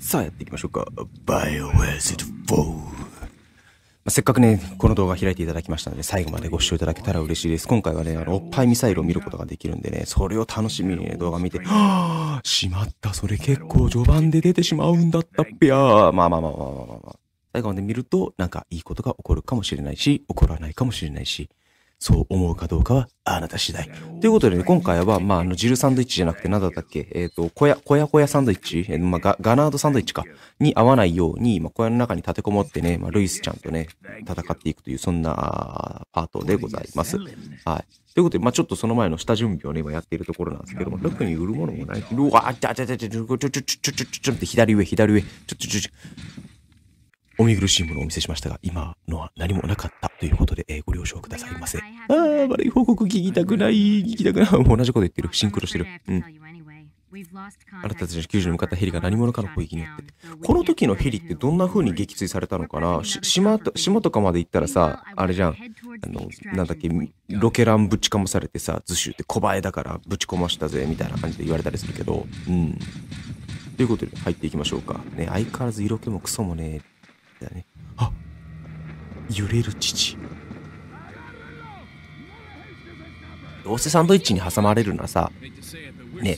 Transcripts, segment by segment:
さあやっていきましょうか。バイオハザード4。せっかくね、この動画開いていただきましたので、最後までご視聴いただけたら嬉しいです。今回はね、おっぱいミサイルを見ることができるんでね、それを楽しみにね、動画見て、はぁ、しまった、それ結構序盤で出てしまうんだったっぺやー。まあ。最後まで見ると、なんかいいことが起こるかもしれないし、起こらないかもしれないし、そう思うかどうかはあなた次第。ということでね、今回は、汁サンドイッチじゃなくて何だったっけ小屋サンドイッチガナードサンドイッチか。に合わないように、小屋の中に立てこもってね、ルイスちゃんとね、戦っていくという、そんな、パートでございます。はい。ということで、ちょっとその前の下準備をね、今やっているところなんですけども、特に売るものもない。うわー、って左上。お見苦しいものをお見せしましたが、今のは何もなかったということで、ご了承くださいませ。悪い報告聞きたくない。もう同じこと言ってる。シンクロしてる。あなたたちの救助に向かったヘリが何者かの攻撃によって。この時のヘリってどんな風に撃墜されたのかな。島とかまで行ったらさ、あれじゃん。なんだっけ、ロケランぶちかまされてさ、ズシュって小映えだからぶちこましたぜ、みたいな感じで言われたりするけど、ということで入っていきましょうか。ね、相変わらず色気もクソもね、だね。あ、揺れる父。どうせサンドイッチに挟まれるならさ、ね、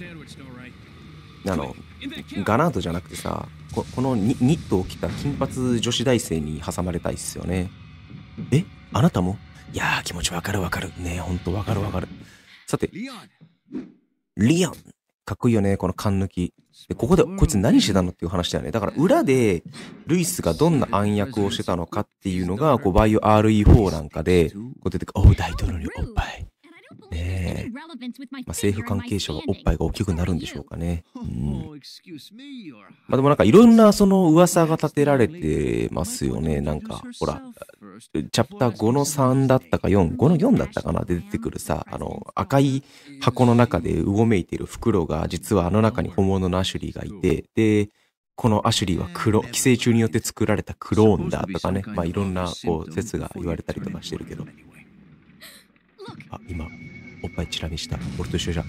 ガナードじゃなくてさ、このニットを着た金髪女子大生に挟まれたいっすよね。え、あなたも？いやー、気持ちわかる。ね、ほんとわかる。さて、リオン。かっこいいよね、この缶抜き。で、ここで、こいつ何してたのっていう話だよね。だから、裏で、ルイスがどんな暗躍をしてたのかっていうのが、バイオ RE4 なんかで、出てくる、大統領におっぱい。ねえ。政府関係者はおっぱいが大きくなるんでしょうかね。でもなんかいろんなその噂が立てられてますよね。なんか、ほら、チャプター5の3だったか5の4だったかなで出てくるさ、赤い箱の中でうごめいている袋が、実はあの中に本物のアシュリーがいて、で、このアシュリーは寄生虫によって作られたクローンだとかね、いろんな説が言われたりとかしてるけど。あ、今、おっぱいチラ見した。俺と一緒じゃん。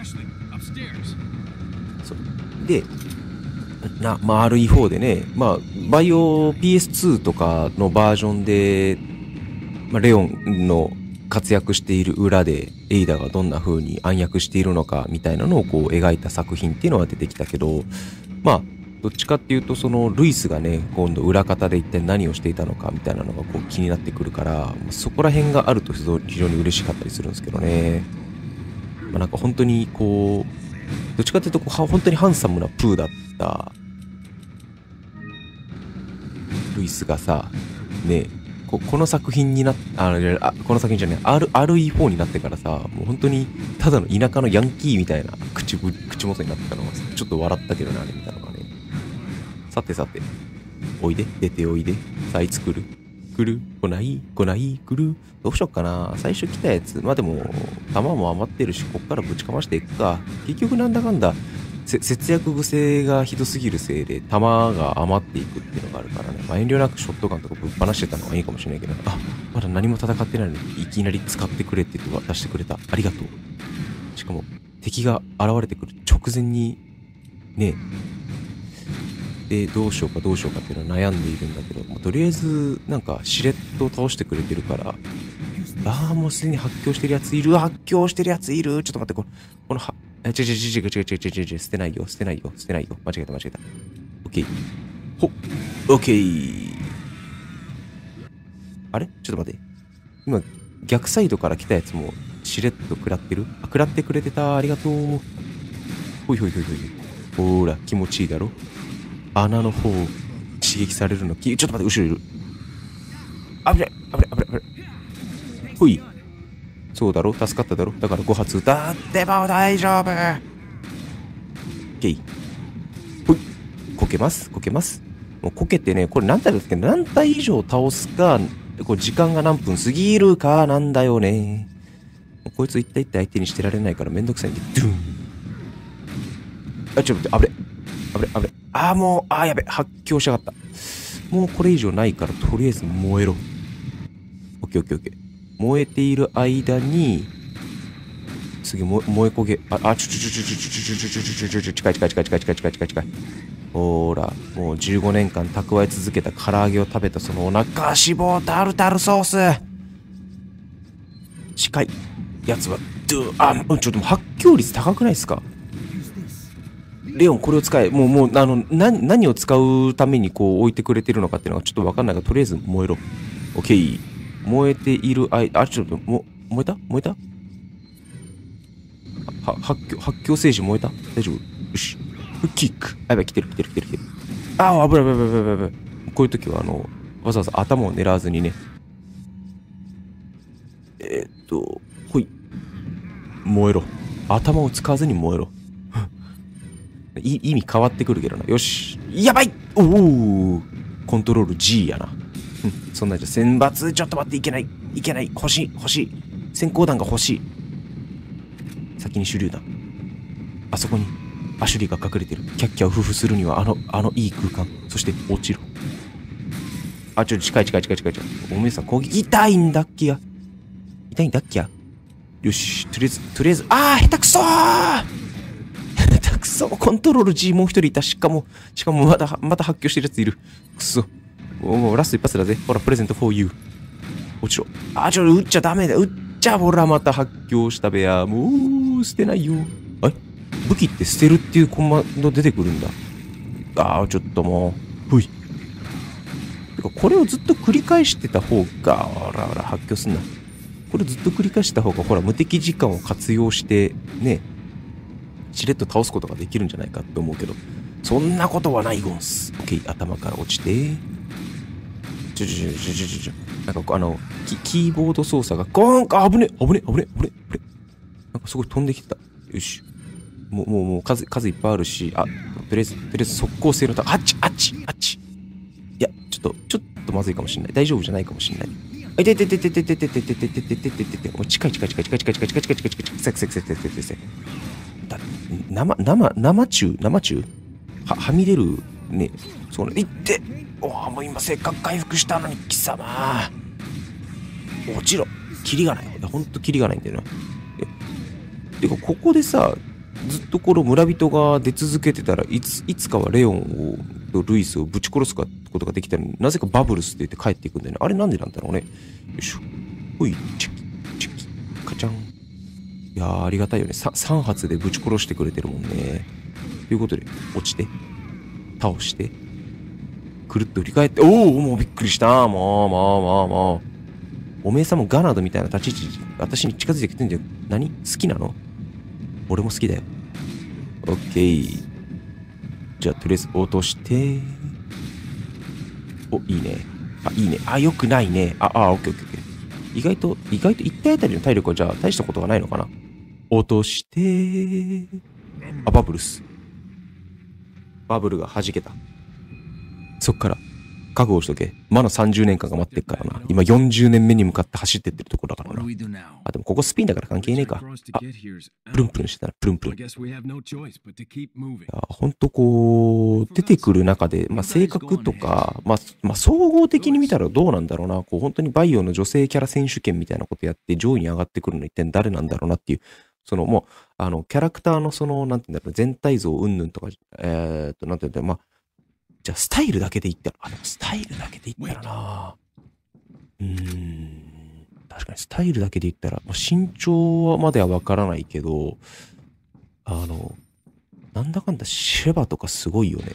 そう。で、RE4 でね、バイオ PS2 とかのバージョンで、レオンの活躍している裏で、エイダがどんな風に暗躍しているのかみたいなのを描いた作品っていうのは出てきたけど、どっちかっていうと、そのルイスがね、今度裏方で一体何をしていたのかみたいなのが気になってくるから、そこら辺があると非常に嬉しかったりするんですけどね。なんか本当にどっちかっていうと本当にハンサムなプーだったルイスがさ、ね、この作品にこの作品じゃない、RE4 になってからさ、もう本当にただの田舎のヤンキーみたいな口元になってたのがちょっと笑ったけどね、あれ見たのがね。さて、おいで、出ておいで。さあ、いつ来る？来ない来る？どうしよっかな。最初来たやつ。でも、弾も余ってるし、こっからぶちかましていくか。結局なんだかんだ、節約癖がひどすぎるせいで、弾が余っていくっていうのがあるからね。遠慮なくショットガンとかぶっ放してたのがいいかもしれないけど、まだ何も戦ってないのに、いきなり使ってくれって言って渡してくれた。ありがとう。しかも、敵が現れてくる直前に、ね、で、どうしようかっていうのは悩んでいるんだけど、とりあえず、なんか、しれっと倒してくれてるから、もうすでに発狂してるやついる。ちょっと待って、この、違う、捨てないよ。間違えた。オッケー。オッケー。あれちょっと待って。今、逆サイドから来たやつも、しれっと食らってる？食らってくれてた。ありがとう。ほい。ほら、気持ちいいだろ？穴の方、刺激されるの。ちょっと待って、後ろいる。危ない。ほい。そうだろ？助かっただろ？だから5発撃たっても大丈夫。ゲイ。ほい。こけます。もうこけてね、これ何体ですけど、何体以上倒すか、時間が何分過ぎるかなんだよね。こいつ一体相手にしてられないからめんどくさいんで、ドゥン。ちょっと待って、危ね。やべ、発狂しやがった。もうこれ以上ないから、とりあえず燃えろ。オッケー。燃えている間に、次、燃え焦げ。近い。 ほら、もう15年間蓄え続けた唐揚げを食べたそのお腹脂肪タルタルソース。近いやつは、ちょっと発狂率高くないですか？レオン、これを使え。もう、何を使うためにこう置いてくれてるのかっていうのがちょっとわかんないが、とりあえず燃えろ。オッケー。燃えているちょっと、燃えた発狂聖樹燃えた？大丈夫？よし。キック。やばい、来てる。危ない。こういう時は、わざわざ頭を狙わずにね。ほい。燃えろ。頭を使わずに燃えろ。意味変わってくるけどな。よし。やばい！おお！コントロール G やな。そんなんじゃ選抜、ちょっと待って、いけない。欲しい。先行弾が欲しい。先に手榴弾。あそこにアシュリーが隠れてる。キャッキャウフフするにはあのいい空間。そして落ちろ。ちょっと近い。おめえさん攻撃痛いんだっけや。よし、とりあえず、下手くそコントロール G もう一人いた。しかもまた発狂してるやついる。くそ。もうラスト一発だぜ。ほら、プレゼント for you。落ちろ。撃っちゃダメだ。ほら、また発狂したべや。もう、捨てないよ。武器って捨てるっていうコマンド出てくるんだ。ちょっともう。ほい。てか、これをずっと繰り返してた方が、ほら、発狂すんな。これずっと繰り返した方が、ほら、無敵時間を活用して、ね、しれっと倒すことができるんじゃないかって思うけど、そんなことはないゴンス。オッケー、頭から落ちて。なんかキーボード操作がゴーンか、危ね。なんかすごい飛んできてた。よし。もう数いっぱいあるし、とりあえず速攻性のあっち。いや、ちょっとまずいかもしんない。大丈夫じゃないかもしんない。近い。生中はみ出るね。そうね。もう今せっかく回復したのに貴様。落ちろ。キリがない。ほんとキリがないんだよな。てか、ここでさ、ずっとこの村人が出続けてたらいつかはレオンとルイスをぶち殺すことができたのになぜかバブルスって言って帰っていくんだよね。あれなんでなんだろうね。よいしょ。ほい、チキカチャン。いやー、ありがたいよね。3発でぶち殺してくれてるもんね。ということで、落ちて倒してくるっと振り返って、もうびっくりした。もうおめえさんもガナードみたいな立ち位置私に近づいてきてんじゃん。何？好きなの？俺も好きだよ。オッケー。じゃあ、とりあえず落として。いいね。いいね。よくないね。オッケー。意外と一体あたりの体力はじゃあ大したことがないのかな。落として。バブルス。バブルが弾けた。そっから、覚悟しとけ。まだ30年間が待ってっからな。今40年目に向かって走ってってるところだからな。でもここスピンだから関係ねえか。プルンプルンしてたら、プルン。いや、ほんとこう、出てくる中で、性格とか、総合的に見たらどうなんだろうな。こう、本当にバイオの女性キャラ選手権みたいなことやって上位に上がってくるの一体誰なんだろうなっていう、もう、キャラクターのなんていうんだろう、全体像云々とか、なんていうんだろう、じゃあ、スタイルだけで言ったら、スタイルだけで言ったらな。確かにスタイルだけで言ったら、身長まではわからないけど、なんだかんだシェバとかすごいよね。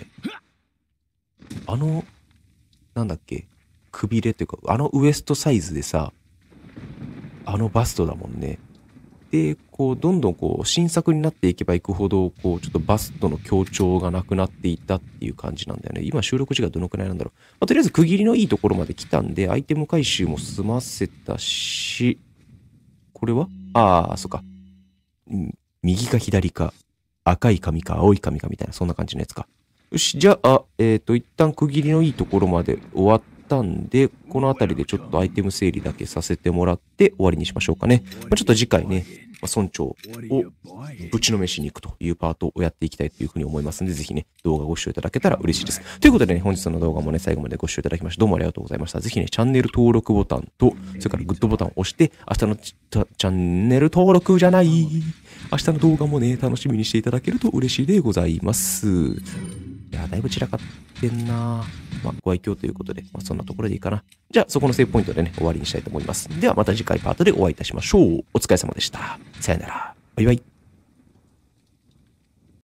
なんだっけ、くびれっていうか、ウエストサイズでさ、バストだもんね。で、こう、どんどんこう、新作になっていけばいくほど、こう、ちょっとバストの強調がなくなっていったっていう感じなんだよね。今収録時間どのくらいなんだろう。とりあえず区切りのいいところまで来たんで、アイテム回収も済ませたし、これはそっか。右か左か、赤い髪か青い髪かみたいな、そんな感じのやつか。よし、じゃあ、一旦区切りのいいところまで終わったんで、この辺りでちょっとアイテム整理だけさせてもらって終わりにしましょうかね。ちょっと次回ね、村長をぶちのめしに行くというパートをやっていきたいというふうに思いますので、ぜひね、動画ご視聴いただけたら嬉しいです。ということでね、本日の動画もね、最後までご視聴いただきまして、どうもありがとうございました。ぜひね、チャンネル登録ボタンと、それからグッドボタンを押して、明日のチャンネル登録じゃない、明日の動画もね、楽しみにしていただけると嬉しいでございます。 いや、だいぶ散らかってんな。まあ、ご愛嬌ということで、まあ、そんなところでいいかな。じゃあ、そこのセーブポイントでね、終わりにしたいと思います。では、また次回パートでお会いいたしましょう。お疲れ様でした。さよなら。バイバイ。